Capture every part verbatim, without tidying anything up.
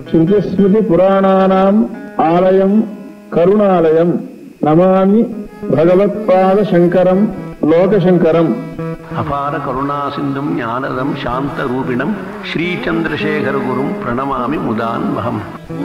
ஸ்ருதிஸ்மிருதி புராணானாம் ஆலயம் கருணாலயம் நமாமி பகவத்பாத சங்கரம் லோகசங்கரம். அபார கருணா சிந்தும் ஞானதம் சாந்த ரூபிணம் ஸ்ரீசந்திரசேகர குரும் பிரணமாமி முதான்வகம்.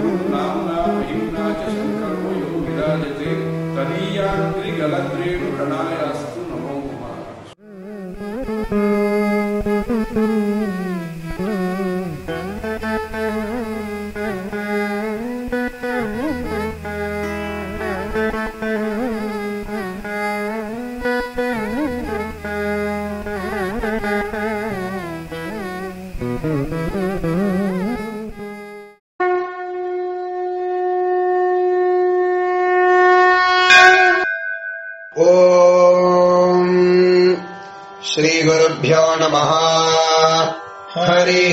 ஓம் ஸ்ரீ குருப்யோ நமஹ. ஹரி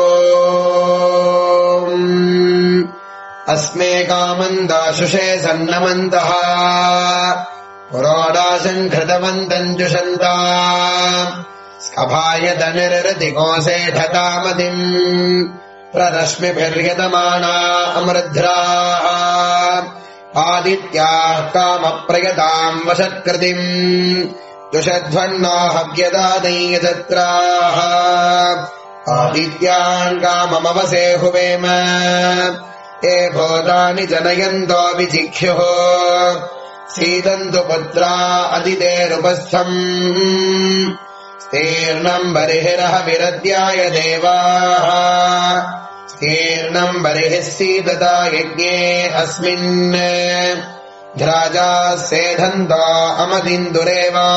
ஓம். அஸ்மே காமந்தாசுஷே சன்னமந்தஹ புரோடாசன் கிருதவந்தம் ஜுஷந்தாம் ஸ்கபாய தனிரதிகோசேடதாமதிம் பிரரஷ்மிபிர்யதமானா அமிருத்ராः ஆதித்யாः காமப்ரயதாம் வசத்கிருதிம் துஷத்வன்னோ ஹவ்யதாதையதத்ராः ஆதித்யான் காமமவசேஹுவேம ஏ போதானி ஜனயந்தோ விஜிக்ஷுः சீதந்து புத்ரா அதிதேருபஸ்தம் ஸ்தீர்ணம் பரிஹிரஹ விரத்யாய தேவாः ஸ்தீர்ணம் பரிஹிः சீததா யஜ்ஞே அஸ்மின் த்ராஜா சேதந்தோ அமதிந்துரேவா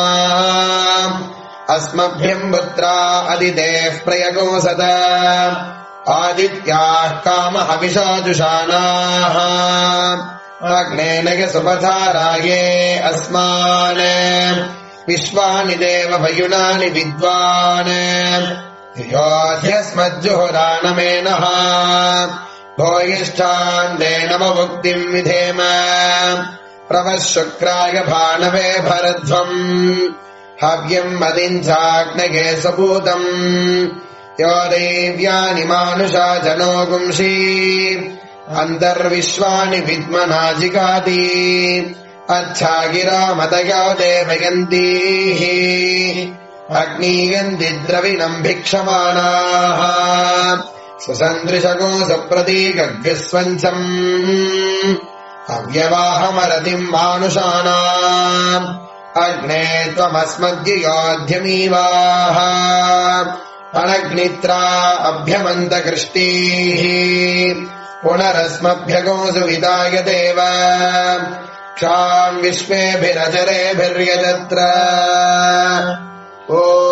அஸ்மभ्यं புத்ரா அதிதேவ் பிரயகோசத ஆதித்யாः காமஹவிஷாஜுஷானாः அக்னேனக சுபதாராயே அஸ்மான் விஸ்வானி தேவ வயுனானி வித்வான் யோத்யஸ்மஜ்ஜுஹுராணமேனஹ भोयिष्ठान्ते नममुक्तिम् विधेम प्रवः शुक्राय भानवे भरध्वम् हव्यम् मदिञ्चाग्नये सपूतम् यो देव्यानि मानुषा जनो गुंषी अन्तर्विश्वानि विद्मनाजिकाति अच्छागिरा मतयो देवयन्तीः अग्नीयन्ति द्रविणम् भिक्षमाणाः सुसन्दृशको सुप्रतीकग्विस्वञ्चम् अव्यवाहमरतिम् मानुषाणाम् अग्ने त्वमस्मद्युयोध्यमीवाः अनग्नित्रा अभ्यमन्तकृष्टीः पुनरस्मभ्यगोऽसु विदाय देव क्षाम् विश्वेभिरचरेभिर्यजत्र. ओ